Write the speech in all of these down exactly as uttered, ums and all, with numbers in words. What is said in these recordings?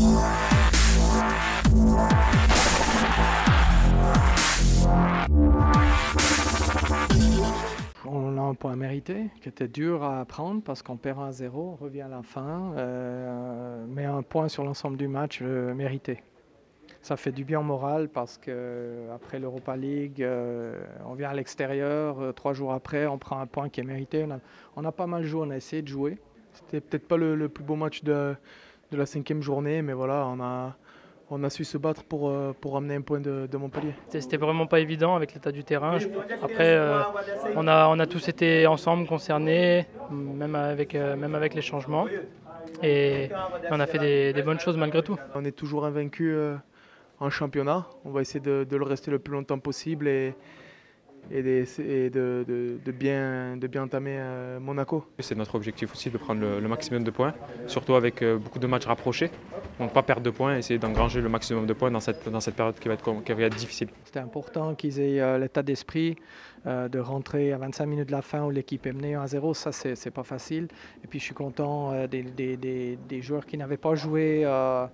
On a un point mérité qui était dur à prendre parce qu'on perd un zéro, on revient à la fin, euh, mais un point sur l'ensemble du match euh, mérité. Ça fait du bien au moral parce qu'après l'Europa League, euh, on vient à l'extérieur, euh, trois jours après, on prend un point qui est mérité. On a, on a pas mal joué, on a essayé de jouer. C'était peut-être pas le, le plus beau match de, de la cinquième journée, mais voilà, on a, on a su se battre pour, pour ramener un point de, de Montpellier. C'était vraiment pas évident avec l'état du terrain. Après, euh, on, a, on a tous été ensemble concernés, même avec, euh, même avec les changements. Et on a fait des, des bonnes choses malgré tout. On est toujours invaincu euh, en championnat. On va essayer de, de le rester le plus longtemps possible et, et, de, et de, de, de, bien, de bien entamer euh, Monaco. C'est notre objectif aussi de prendre le, le maximum de points, surtout avec euh, beaucoup de matchs rapprochés. Donc pas perdre de points, essayer d'engranger le maximum de points dans cette, dans cette période qui va être, qui va être difficile. C'était important qu'ils aient euh, l'état d'esprit euh, de rentrer à vingt-cinq minutes de la fin où l'équipe est menée un zéro. Ça, c'est pas facile. Et puis je suis content euh, des, des, des, des joueurs qui n'avaient pas joué euh,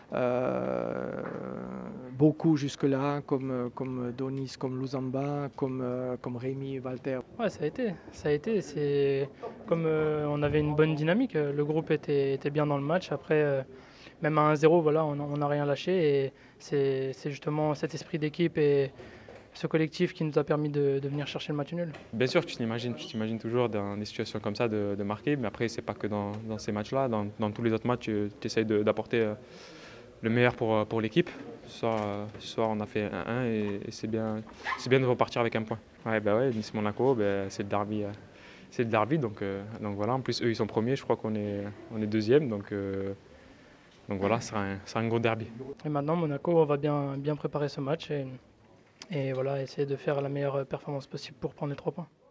euh, beaucoup jusque-là, comme, comme Donis, comme Luzamba, comme, euh, comme Rémi et Walter. Ouais, ça a été. Ça a été. C'est comme euh, on avait une bonne dynamique. Le groupe était, était bien dans le match. Après, euh, même à un zéro, voilà, on n'a rien lâché. Et c'est justement cet esprit d'équipe et ce collectif qui nous a permis de, de venir chercher le match nul. Bien sûr, tu t'imagines, tu t'imagines toujours dans des situations comme ça de, de marquer, mais après, c'est pas que dans, dans ces matchs-là. Dans, dans tous les autres matchs, tu, tu essayes d'apporter le meilleur pour, pour l'équipe. Ce soir, ce soir, on a fait un un et, et c'est bien, bien de repartir avec un point. Ouais, bah ouais, Nice-Monaco, bah, c'est le derby. C'est le derby, donc, euh, donc voilà. En plus, eux, ils sont premiers, je crois qu'on est, on est deuxième, donc, euh, donc voilà, ce sera, un, sera un gros derby. Et maintenant, Monaco, on va bien, bien préparer ce match et, et voilà, essayer de faire la meilleure performance possible pour prendre les trois points.